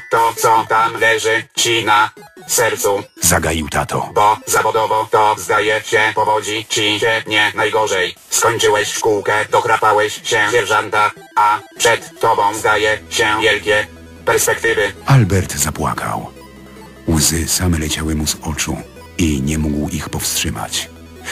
to co tam leży ci na sercu. Zagaił tato. Bo zawodowo to zdaje się powodzi ci się nie najgorzej. Skończyłeś szkółkę, dokrapałeś się sierżanta, a przed tobą zdaje się wielkie perspektywy. Albert zapłakał. Łzy same leciały mu z oczu i nie mógł ich powstrzymać.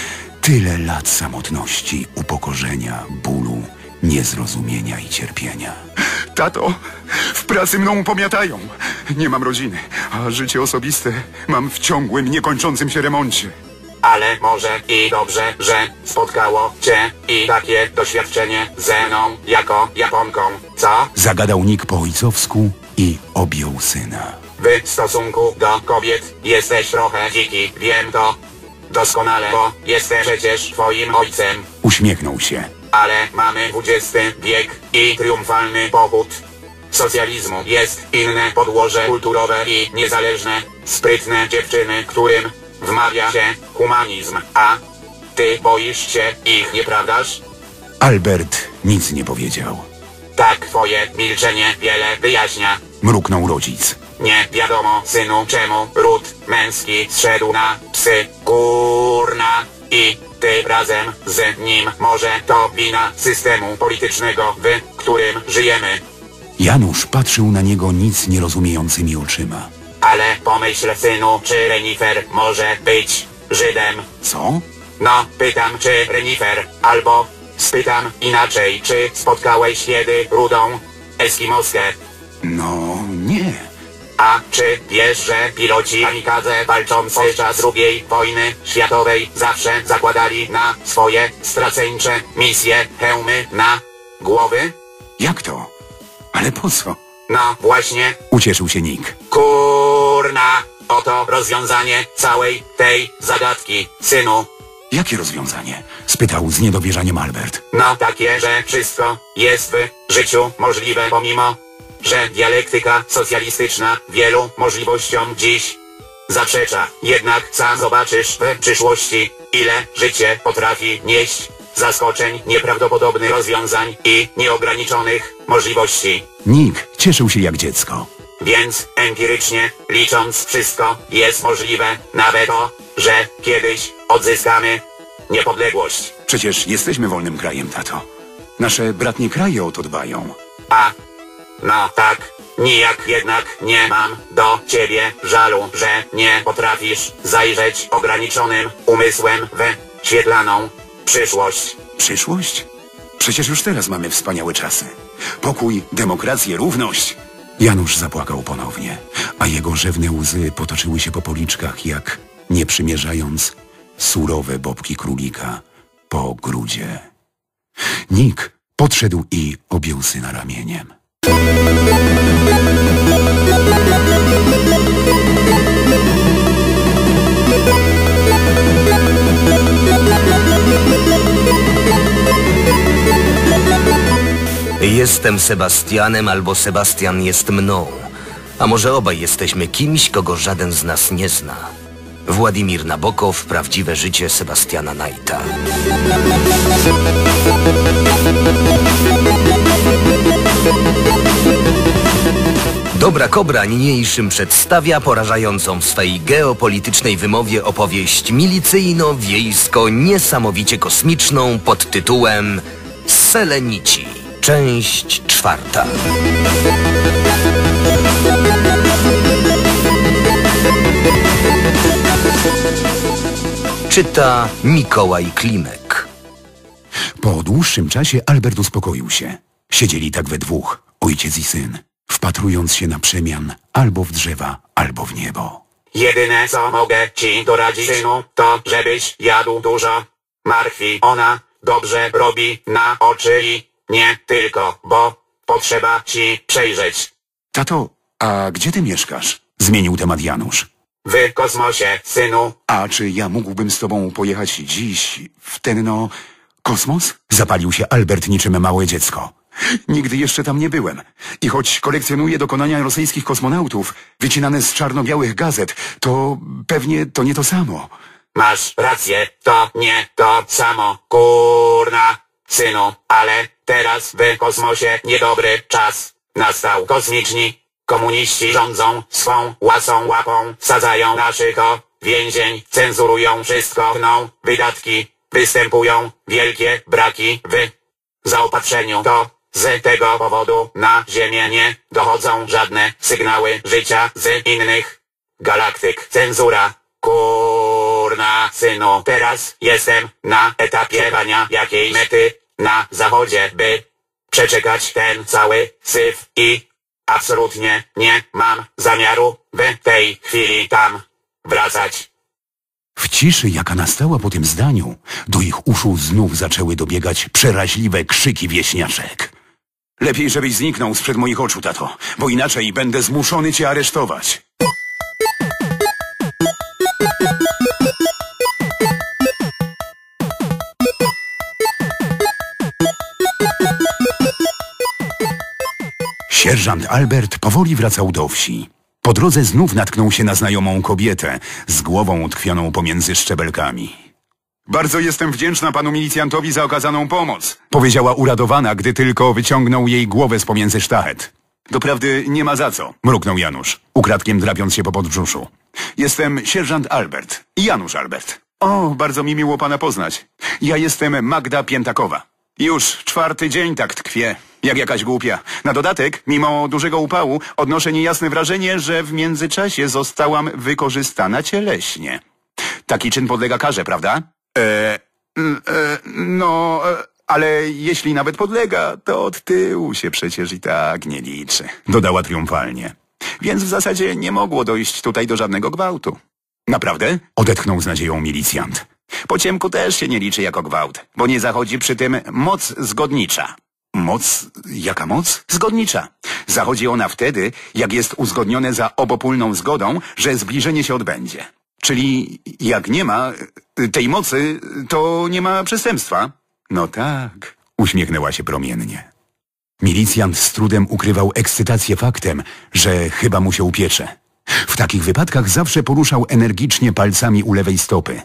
Tyle lat samotności, upokorzenia, bólu, niezrozumienia i cierpienia. Tato, w pracy mną pomiatają. Nie mam rodziny, a życie osobiste mam w ciągłym, niekończącym się remoncie. Ale może i dobrze, że spotkało cię i takie doświadczenie ze mną jako Japonką, co? Zagadał Nick po ojcowsku i objął syna. W stosunku do kobiet jesteś trochę dziki, wiem to doskonale, bo jestem przecież twoim ojcem. Uśmiechnął się. Ale mamy XX wiek i triumfalny pochód socjalizmu. Jest inne podłoże kulturowe i niezależne, sprytne dziewczyny, którym wmawia się humanizm, a ty boisz się ich, nieprawdaż? Albert nic nie powiedział. Tak, twoje milczenie wiele wyjaśnia. Mruknął rodzic. Nie wiadomo, synu, czemu ród męski zszedł na psy, kurna, i ty razem z nim. Może to wina systemu politycznego, w którym żyjemy. Janusz patrzył na niego nic nie rozumiejącymi oczyma. Ale pomyśl, synu, czy Renifer może być Żydem? Co? No, pytam, czy Renifer, albo spytam inaczej, czy spotkałeś kiedy rudą Eskimoskę? No, nie. A czy wiesz, że piloci kamikadze walczący podczas II wojny światowej zawsze zakładali na swoje straceńcze misje hełmy na głowy? Jak to? Ale po co? No właśnie. Ucieszył się Nick. Kurna, oto rozwiązanie całej tej zagadki, synu. Jakie rozwiązanie? Spytał z niedowierzaniem Albert. No takie, że wszystko jest w życiu możliwe, pomimo że dialektyka socjalistyczna wielu możliwościom dziś zaprzecza. Jednak sam zobaczysz w przyszłości, ile życie potrafi nieść zaskoczeń, nieprawdopodobnych rozwiązań i nieograniczonych możliwości. Nick cieszył się jak dziecko. Więc empirycznie licząc, wszystko jest możliwe, nawet to, że kiedyś odzyskamy niepodległość. Przecież jesteśmy wolnym krajem, tato. Nasze bratnie kraje o to dbają. A no tak, nijak jednak nie mam do ciebie żalu, że nie potrafisz zajrzeć ograniczonym umysłem w świetlaną przyszłość. Przyszłość? Przecież już teraz mamy wspaniałe czasy. Pokój, demokrację, równość. Janusz zapłakał ponownie, a jego rzewne łzy potoczyły się po policzkach, jak, nie przymierzając, surowe bobki królika po grudzie. Nick podszedł i objął syna ramieniem. Jestem Sebastianem, albo Sebastian jest mną. A może obaj jesteśmy kimś, kogo żaden z nas nie zna. Władimir Nabokow, prawdziwe życie Sebastiana Knighta. Dobra Kobra niniejszym przedstawia porażającą w swej geopolitycznej wymowie opowieść milicyjno-wiejsko-niesamowicie kosmiczną pod tytułem Selenici. Część 4. Czyta Mikołaj Klimek. Po dłuższym czasie Albert uspokoił się. Siedzieli tak we dwóch, ojciec i syn, wpatrując się na przemian albo w drzewa, albo w niebo. Jedyne co mogę ci doradzić, synu, to żebyś jadł dużo marchwi. Ona dobrze robi na oczy i nie tylko, bo potrzeba ci przejrzeć. Tato, a gdzie ty mieszkasz? Zmienił temat Janusz. W kosmosie, synu. A czy ja mógłbym z tobą pojechać dziś w ten, kosmos? Zapalił się Albert niczym małe dziecko. Nigdy jeszcze tam nie byłem. I choć kolekcjonuję dokonania rosyjskich kosmonautów, wycinane z czarno-białych gazet, to pewnie to nie to samo. Masz rację, to nie to samo, kurna, synu, ale teraz w kosmosie niedobry czas nastał. Kosmiczni Komuniści rządzą swą łasą łapą, sadzają naszych więzień, cenzurują wszystko, tną wydatki, występują wielkie braki w zaopatrzeniu. To z tego powodu na Ziemię nie dochodzą żadne sygnały życia z innych galaktyk. Cenzura. Kurna synu, teraz jestem na etapie bania jakiej mety na zachodzie, by przeczekać ten cały syf i absolutnie nie mam zamiaru w tej chwili tam wracać. W ciszy, jaka nastała po tym zdaniu, do ich uszu znów zaczęły dobiegać przeraźliwe krzyki wieśniaczek. Lepiej, żebyś zniknął sprzed moich oczu, tato, bo inaczej będę zmuszony cię aresztować. Sierżant Albert powoli wracał do wsi. Po drodze znów natknął się na znajomą kobietę z głową utkwioną pomiędzy szczebelkami. Bardzo jestem wdzięczna panu milicjantowi za okazaną pomoc. Powiedziała uradowana, gdy tylko wyciągnął jej głowę z pomiędzy sztachet. Doprawdy nie ma za co. Mruknął Janusz, ukradkiem drapiąc się po podbrzuszu. Jestem sierżant Albert. Janusz Albert. O, bardzo mi miło pana poznać. Ja jestem Magda Piętakowa. Już 4. dzień tak tkwię, jak jakaś głupia. Na dodatek, mimo dużego upału, odnoszę niejasne wrażenie, że w międzyczasie zostałam wykorzystana cieleśnie. Taki czyn podlega karze, prawda? Ale jeśli nawet podlega, to od tyłu się przecież i tak nie liczy. Dodała triumfalnie. Więc w zasadzie nie mogło dojść tutaj do żadnego gwałtu. Naprawdę? Odetchnął z nadzieją milicjant. Po ciemku też się nie liczy jako gwałt, bo nie zachodzi przy tym moc zgodnicza. Moc? Jaka moc? Zgodnicza. Zachodzi ona wtedy, jak jest uzgodnione za obopólną zgodą, że zbliżenie się odbędzie. Czyli jak nie ma tej mocy, to nie ma przestępstwa. No tak, uśmiechnęła się promiennie. Milicjant z trudem ukrywał ekscytację faktem, że chyba mu się upiecze. W takich wypadkach zawsze poruszał energicznie palcami u lewej stopy.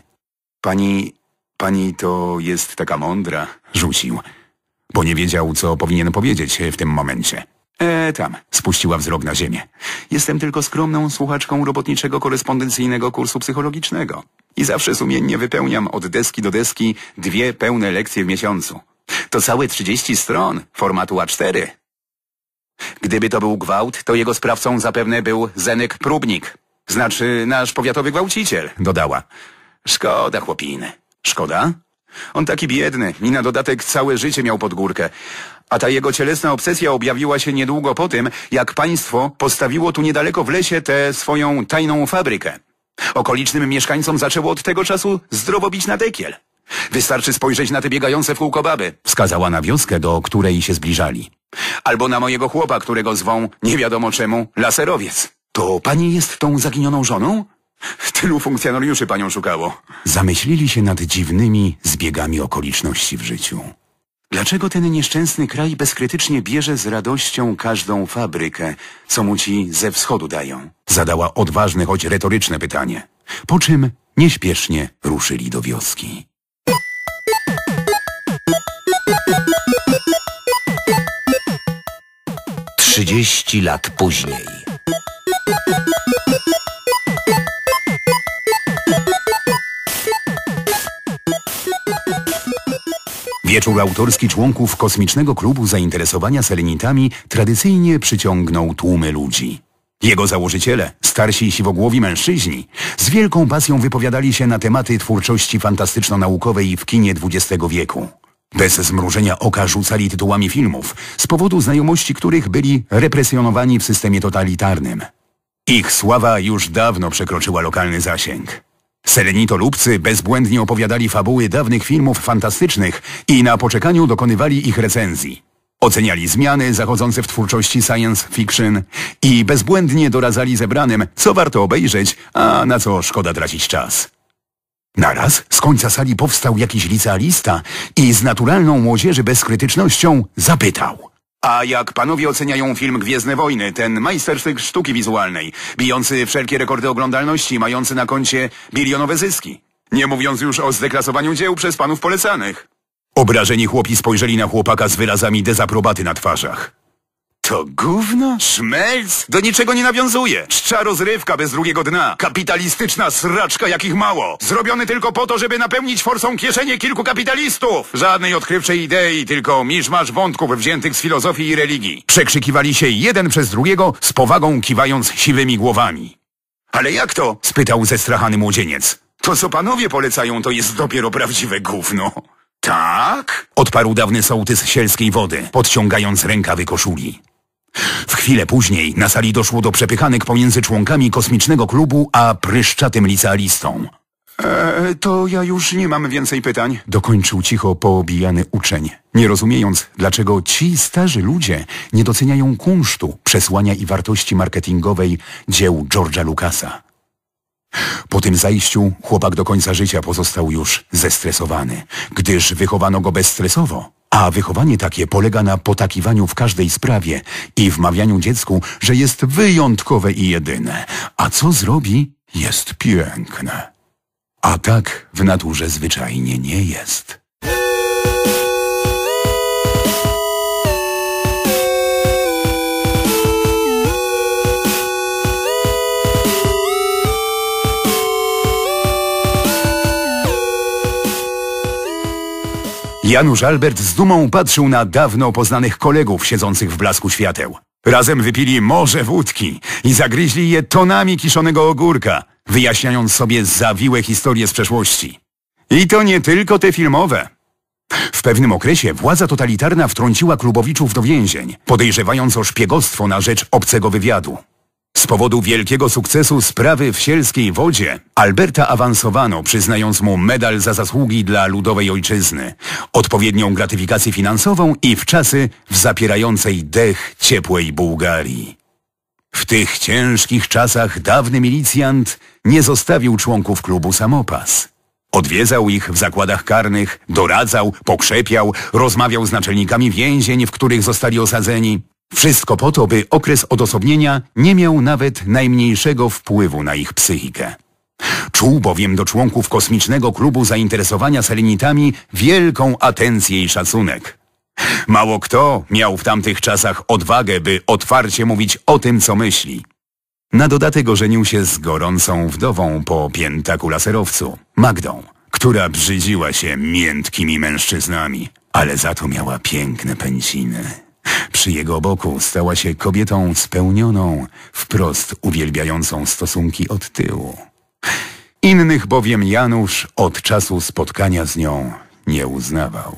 Pani to jest taka mądra, Rzucił, bo nie wiedział, co powinien powiedzieć w tym momencie. Tam. Spuściła wzrok na ziemię. Jestem tylko skromną słuchaczką robotniczego korespondencyjnego kursu psychologicznego. I zawsze sumiennie wypełniam od deski do deski 2 pełne lekcje w miesiącu. To całe 30 stron formatu A4. Gdyby to był gwałt, to jego sprawcą zapewne był Zenek Próbnik. Znaczy nasz powiatowy gwałciciel, dodała. Szkoda chłopiny. Szkoda? On taki biedny i na dodatek całe życie miał pod górkę. A ta jego cielesna obsesja objawiła się niedługo po tym, jak państwo postawiło tu niedaleko w lesie tę swoją tajną fabrykę. Okolicznym mieszkańcom zaczęło od tego czasu zdrowo bić na dekiel. Wystarczy spojrzeć na te biegające w kółko baby. Wskazała na wioskę, do której się zbliżali. Albo na mojego chłopa, którego zwą nie wiadomo czemu laserowiec. To pani jest tą zaginioną żoną? Tylu funkcjonariuszy panią szukało. Zamyślili się nad dziwnymi zbiegami okoliczności w życiu. Dlaczego ten nieszczęsny kraj bezkrytycznie bierze z radością każdą fabrykę, co mu ci ze wschodu dają? Zadała odważne, choć retoryczne pytanie. Po czym nieśpiesznie ruszyli do wioski. Trzydzieści lat później. Wieczór autorski członków Kosmicznego Klubu Zainteresowania Selenitami tradycyjnie przyciągnął tłumy ludzi. Jego założyciele, starsi siwogłowi mężczyźni, z wielką pasją wypowiadali się na tematy twórczości fantastyczno-naukowej w kinie XX wieku. Bez zmrużenia oka rzucali tytułami filmów, z powodu znajomości których byli represjonowani w systemie totalitarnym. Ich sława już dawno przekroczyła lokalny zasięg. Selenitolubcy bezbłędnie opowiadali fabuły dawnych filmów fantastycznych i na poczekaniu dokonywali ich recenzji. Oceniali zmiany zachodzące w twórczości science fiction i bezbłędnie doradzali zebranym, co warto obejrzeć, a na co szkoda tracić czas. Naraz z końca sali powstał jakiś licealista i z naturalną młodzieży bezkrytycznością zapytał. A jak panowie oceniają film Gwiezdne Wojny, ten majstersztyk sztuki wizualnej, bijący wszelkie rekordy oglądalności, mający na koncie bilionowe zyski? Nie mówiąc już o zdeklasowaniu dzieł przez panów polecanych. Obrażeni chłopi spojrzeli na chłopaka z wyrazami dezaprobaty na twarzach. To gówno? Szmelc? Do niczego nie nawiązuje. Czcza rozrywka bez drugiego dna. Kapitalistyczna sraczka jakich mało. Zrobiony tylko po to, żeby napełnić forsą kieszenie kilku kapitalistów. Żadnej odkrywczej idei, tylko miszmasz wątków wziętych z filozofii i religii. Przekrzykiwali się jeden przez drugiego, z powagą kiwając siwymi głowami. Ale jak to? Spytał zestrachany młodzieniec. To co panowie polecają, to jest dopiero prawdziwe gówno. Tak? Odparł dawny sołtys Sielskiej Wody, podciągając rękawy koszuli. W chwilę później na sali doszło do przepychanek pomiędzy członkami kosmicznego klubu a pryszczatym licealistą. To ja już nie mam więcej pytań. Dokończył cicho poobijany uczeń, nie rozumiejąc, dlaczego ci starzy ludzie nie doceniają kunsztu, przesłania i wartości marketingowej dzieł George'a Lucasa. Po tym zajściu chłopak do końca życia pozostał już zestresowany, gdyż wychowano go bezstresowo, a wychowanie takie polega na potakiwaniu w każdej sprawie i wmawianiu dziecku, że jest wyjątkowe i jedyne, a co zrobi, jest piękne. A tak w naturze zwyczajnie nie jest. Janusz Albert z dumą patrzył na dawno poznanych kolegów siedzących w blasku świateł. Razem wypili morze wódki i zagryźli je tonami kiszonego ogórka, wyjaśniając sobie zawiłe historie z przeszłości. I to nie tylko te filmowe. W pewnym okresie władza totalitarna wtrąciła klubowiczów do więzień, podejrzewając o szpiegostwo na rzecz obcego wywiadu. Z powodu wielkiego sukcesu sprawy w Sielskiej Wodzie Alberta awansowano, przyznając mu medal za zasługi dla ludowej ojczyzny, odpowiednią gratyfikację finansową i wczasy w zapierającej dech ciepłej Bułgarii. W tych ciężkich czasach dawny milicjant nie zostawił członków klubu samopas. Odwiedzał ich w zakładach karnych, doradzał, pokrzepiał, rozmawiał z naczelnikami więzień, w których zostali osadzeni. Wszystko po to, by okres odosobnienia nie miał nawet najmniejszego wpływu na ich psychikę. Czuł bowiem do członków kosmicznego klubu zainteresowania selenitami wielką atencję i szacunek. Mało kto miał w tamtych czasach odwagę, by otwarcie mówić o tym, co myśli. Na dodatek ożenił się z gorącą wdową po piętaku laserowcu, Magdą, która brzydziła się miętkimi mężczyznami, ale za to miała piękne pęciny. Przy jego boku stała się kobietą spełnioną, wprost uwielbiającą stosunki od tyłu. Innych bowiem Janusz od czasu spotkania z nią nie uznawał.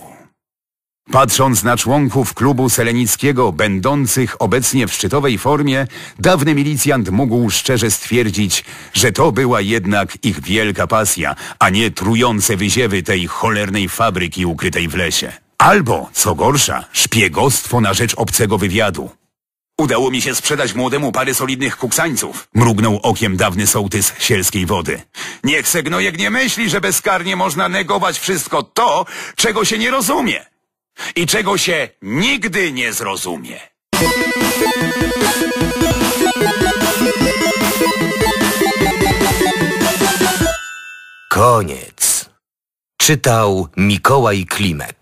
Patrząc na członków klubu selenickiego, będących obecnie w szczytowej formie, dawny milicjant mógł szczerze stwierdzić, że to była jednak ich wielka pasja, a nie trujące wyziewy tej cholernej fabryki ukrytej w lesie. Albo, co gorsza, szpiegostwo na rzecz obcego wywiadu. Udało mi się sprzedać młodemu parę solidnych kuksańców, mrugnął okiem dawny sołtys Sielskiej Wody. Niech se gnojek nie myśli, że bezkarnie można negować wszystko to, czego się nie rozumie. I czego się nigdy nie zrozumie. Koniec. Czytał Mikołaj Klimek.